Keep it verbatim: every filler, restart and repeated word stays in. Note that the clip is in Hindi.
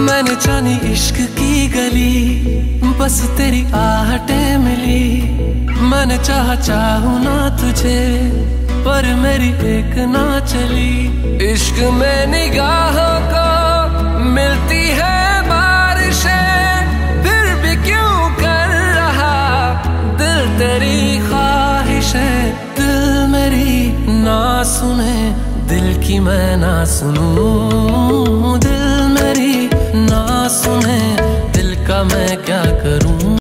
मैंने जानी इश्क की गली, बस तेरी आहटें मिली। मैंने चाहा चाहूं ना तुझे, पर मेरी एक ना चली। इश्क में निगाहों को मिलती है बारिशें, फिर भी क्यों कर रहा दिल तेरी ख्वाहिशें। दिल मेरी ना सुने, दिल की मैं ना सुनूं। दिल मेरी ना सुने, दिल का मैं क्या करूं।